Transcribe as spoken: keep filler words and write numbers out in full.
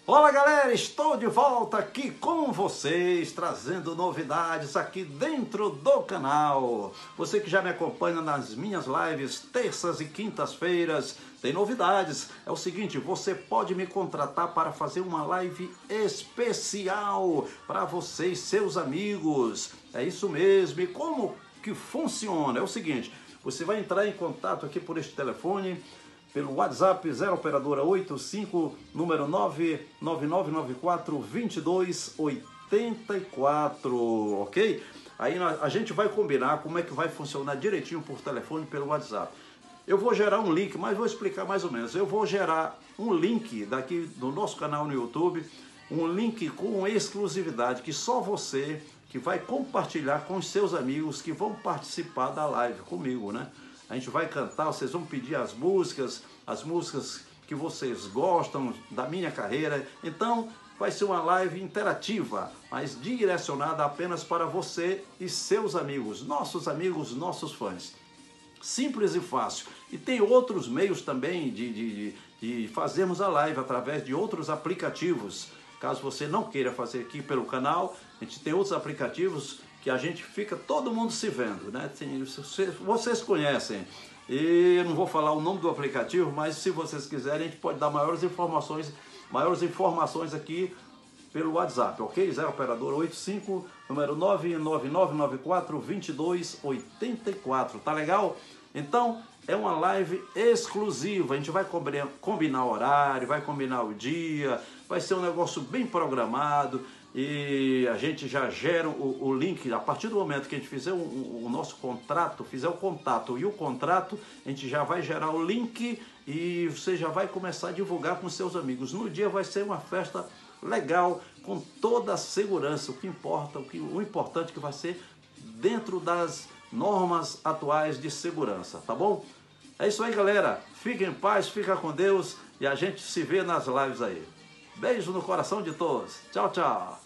Olá galera, estou de volta aqui com vocês, trazendo novidades aqui dentro do canal. Você que já me acompanha nas minhas lives, terças e quintas-feiras, tem novidades. É o seguinte, você pode me contratar para fazer uma live especial para você e seus amigos. É isso mesmo, e como que funciona? É o seguinte, você vai entrar em contato aqui por este telefone, pelo WhatsApp zero operadora oitenta e cinco, número nove nove nove nove quatro dois dois oito quatro, ok? Aí a gente vai combinar como é que vai funcionar direitinho por telefone pelo WhatsApp. Eu vou gerar um link, mas vou explicar mais ou menos. Eu vou gerar um link daqui do nosso canal no YouTube, um link com exclusividade que só você que vai compartilhar com os seus amigos que vão participar da live comigo, né? A gente vai cantar, vocês vão pedir as músicas, as músicas que vocês gostam da minha carreira. Então, vai ser uma live interativa, mas direcionada apenas para você e seus amigos, nossos amigos, nossos fãs. Simples e fácil. E tem outros meios também de, de, de fazermos a live através de outros aplicativos. Caso você não queira fazer aqui pelo canal, a gente tem outros aplicativos que a gente fica todo mundo se vendo, né? Vocês conhecem, e eu não vou falar o nome do aplicativo, mas se vocês quiserem, a gente pode dar maiores informações, maiores informações aqui pelo WhatsApp, ok? zero operadora oitenta e cinco, número nove nove nove nove quatro dois dois oito quatro, tá legal? Então, é uma live exclusiva, a gente vai combinar horário, vai combinar o dia, vai ser um negócio bem programado. E a gente já gera o, o link, a partir do momento que a gente fizer o, o, o nosso contrato, fizer o contato e o contrato, a gente já vai gerar o link e você já vai começar a divulgar com seus amigos. No dia vai ser uma festa legal, com toda a segurança, o que importa, o, que, o importante que vai ser dentro das normas atuais de segurança, tá bom? É isso aí, galera. Fiquem em paz, fica com Deus e a gente se vê nas lives aí. Beijo no coração de todos. Tchau, tchau.